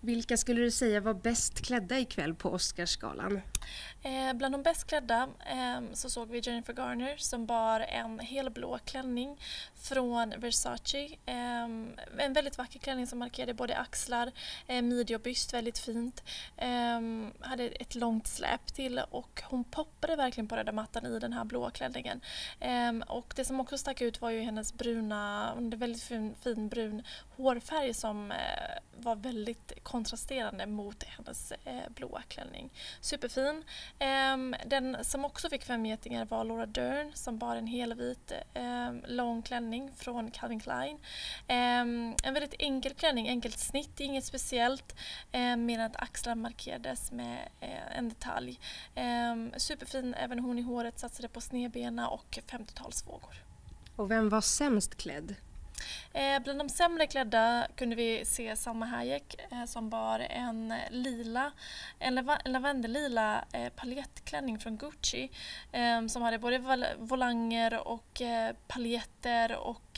Vilka skulle du säga var bäst klädda ikväll på Oscarsgalan? Bland de bäst klädda så såg vi Jennifer Garner som bar en helblå klänning från Versace. En väldigt vacker klänning som markerade både axlar, midja och byst väldigt fint. Hade ett långt släp till och hon poppade verkligen på röda mattan i den här blå klänningen. Och det som också stack ut var ju hennes väldigt fin brun hårfärg som var väldigt kontrasterande mot hennes blåa klänning. Superfin. Den som också fick 5 getingar var Laura Dern som bar en helvit lång klänning från Calvin Klein. En väldigt enkel klänning, enkelt snitt, inget speciellt, medan att axlarna markerades med en detalj. Superfin, även hon i håret satsade på snedbena och 50-talsvågor. Och vem var sämst klädd? Bland de sämre klädda kunde vi se Salma Hayek som bar en lavendellila paljettklänning från Gucci som hade både volanger och paljetter och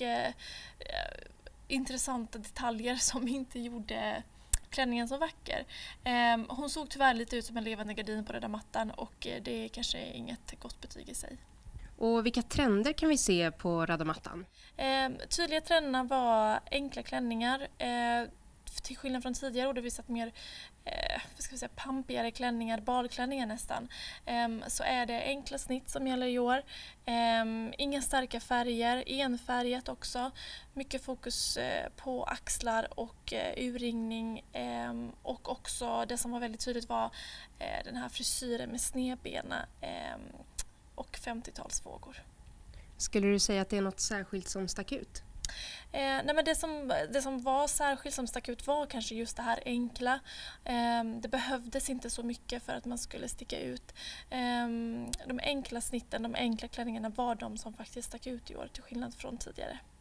intressanta detaljer som inte gjorde klänningen så vacker. Hon såg tyvärr lite ut som en levande gardin på röda mattan och det är kanske inget gott betyg i sig. Och vilka trender kan vi se på röda mattan? Tydliga trenderna var enkla klänningar. Till skillnad från tidigare då vi sett mer pampigare klänningar, badklänningar nästan. Så är det enkla snitt som gäller i år. Inga starka färger, enfärgat också. Mycket fokus på axlar och urringning. Och också det som var väldigt tydligt var den här frisyren med snedbena och 50-talsvågor. Skulle du säga att det är något särskilt som stack ut? Nej, men det som var särskilt som stack ut var kanske just det här enkla. Det behövdes inte så mycket för att man skulle sticka ut. De enkla snitten, de enkla klänningarna var de som faktiskt stack ut i år till skillnad från tidigare.